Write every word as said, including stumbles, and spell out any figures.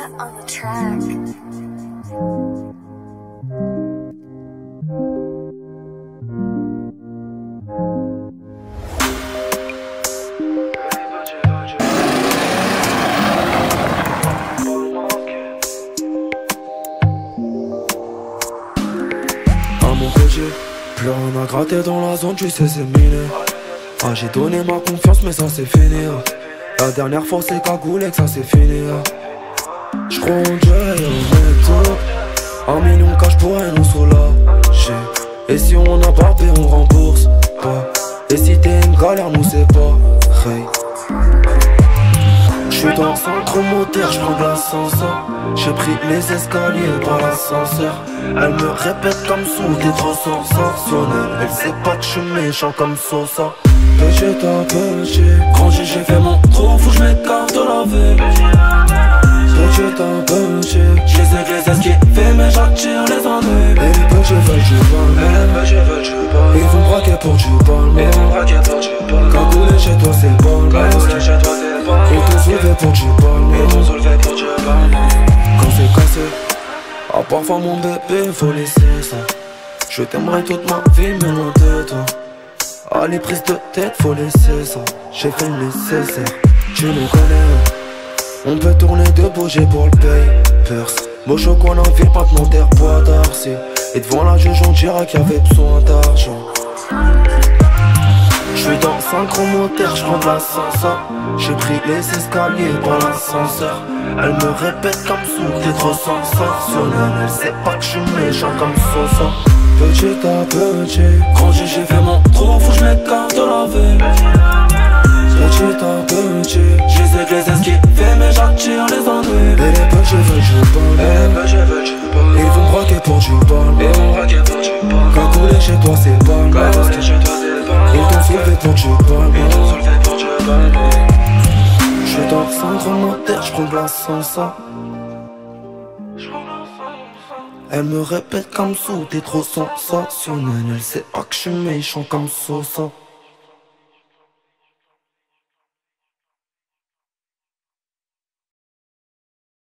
Sosa on the track. À mon côté, plus rien à gratter dans la zone, tu sais c'est miné. Ah j'ai donné ma confiance mais ça c'est fini. La dernière fois c'est cagoulé que ça c'est fini. J'crois en Dieu et au métaux. Un million de cash pourrait nous soulager. Et si on a barbé on rembourse pas. Et si t'es une galère nous c'est pas hey. J'suis dans le centre moteur, j'prends de l'ascenseur. J'ai pris les escaliers par l'ascenseur. Elle me répète comme sous, t'es trop sensationnel. Elle sait pas que j'suis méchant comme Sosa. Petit à petit, grand G j'ai fait mon trou, faut que j'm'écarte de la ville. Petit à petit, je sais que les esquiver mais j'attire les ennuis. Et les petits veulent du bal, ils vont braquer pour du bal. Cagoulé chez toi c'est bal, ils t'ont soulevé pour du bal. Quand c'est cassé, ah parfois mon bébé faut laisser ça. Je t'aimerai toute ma vie mais loin de toi. Ah les prises de tête faut laisser ça. J'ai fait le nécessaire, tu nous connais. On peut tourner debout, j'ai pour le papers. Beau chocolat en ville, pas de terre, poids d'Arcy. Et devant la juge on dira qu'il y avait besoin d'argent. J'suis dans synchro moteur, j'prends de l'ascenseur. J'ai pris les escaliers par l'ascenseur. Elle me répète comme sous, t'es trop sensationnel. Elle sait pas que j'suis méchant comme Sosa. Petit à petit, grand G j'ai fait mon trou, faut que j'm'écarte de la ville. Petit à petit, je sais que les esquiver mais j'attire les ennuis. Et les petits veulent du bal, ils vont braquer pour du bal. Cagoulé chez toi c'est bal, ils t'ont soulevé pour du bal. J'suis dans le centre moteur, j'prends de l'ascenseur. Elle me répète comme sous, t'es trop sensationnel. Elle sait pas que j'suis méchant comme Sosa.